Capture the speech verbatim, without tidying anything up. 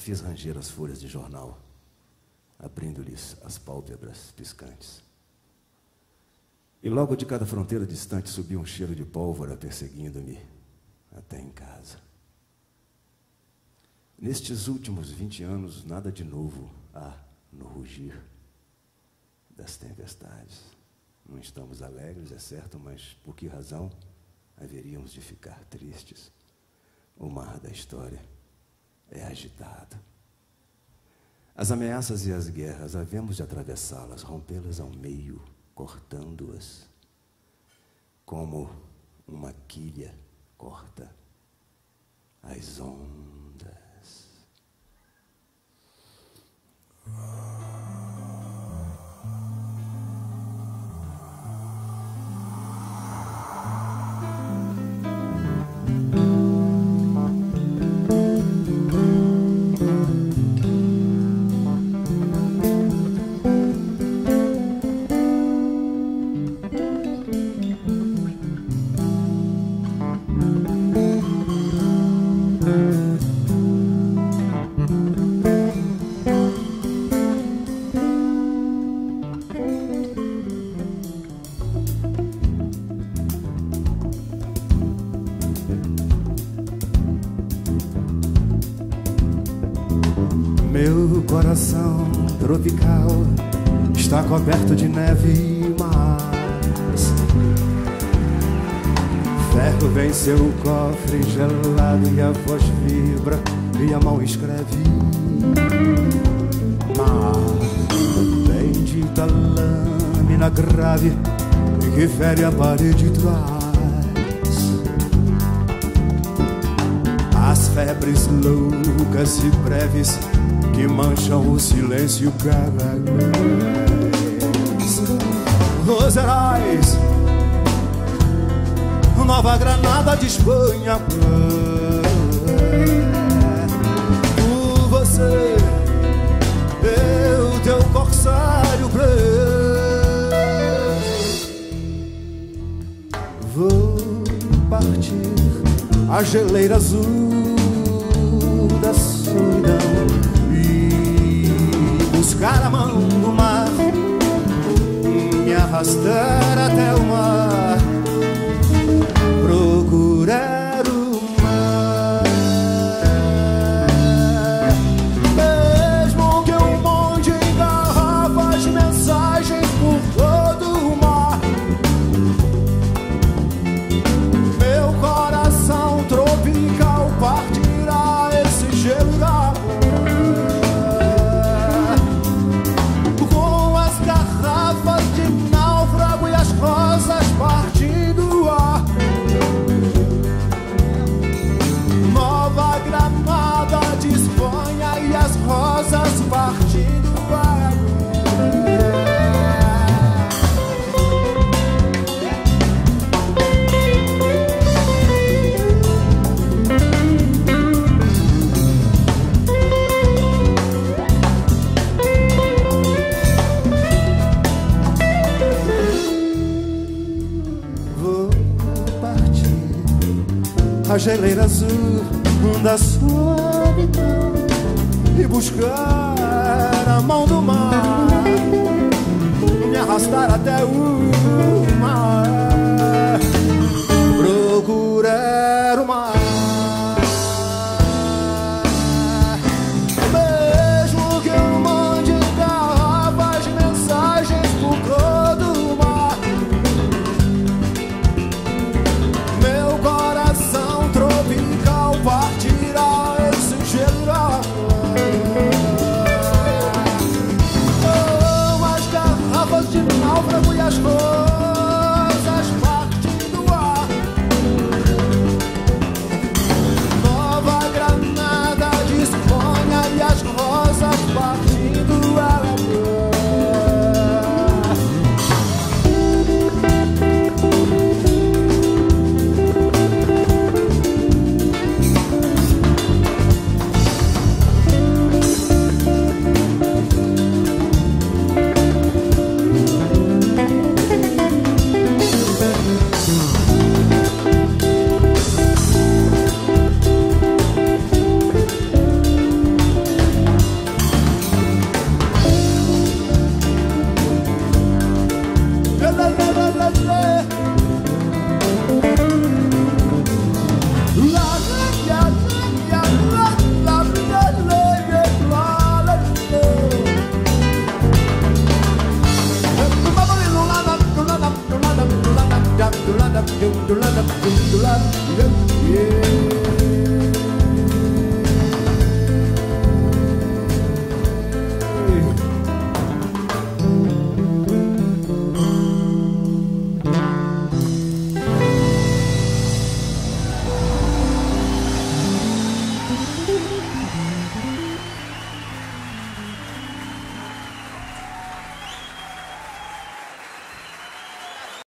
fiz ranger as folhas de jornal, abrindo-lhes as pálpebras piscantes. E logo de cada fronteira distante subia um cheiro de pólvora perseguindo-me até em casa. Nestes últimos vinte anos, nada de novo há no rugir das tempestades. Não estamos alegres, é certo, mas por que razão haveríamos de ficar tristes? O mar da história é agitado. As ameaças e as guerras, havemos de atravessá-las, rompê-las ao meio, cortando-as, como uma quilha corta as ondas. Meu coração tropical está coberto de neve, mas ferro vem seu cofre gelado e a voz vibra e a mão escreve. Mas bendita lâmina grave que fere a parede de trás. As febres loucas e breves que mancham o silêncio gás. Os heróis, Nova Granada de Espanha. Por você, eu, teu corsário preso, vou partir a geleira azul da solidão, buscar a mão do mar, me arrastar até o mar, procurar o mar. Mesmo que eu monte em garrafas de mensagens por todo o mar, meu coração tropical partirá esse gelo da partindo o ar. Nova Granada de Espanha e as rosas partindo o ar. A geleira azul da solidão e buscar a mão do mar, me arrastar até o mar, procurar o mar. Mesmo que eu mande garrafas de mensagens por todo o mar, meu coração tropical partirá esse gelo. Oh, as garrafas de náufrago e as rosas partindo o ar. do lado, do lado, yeah.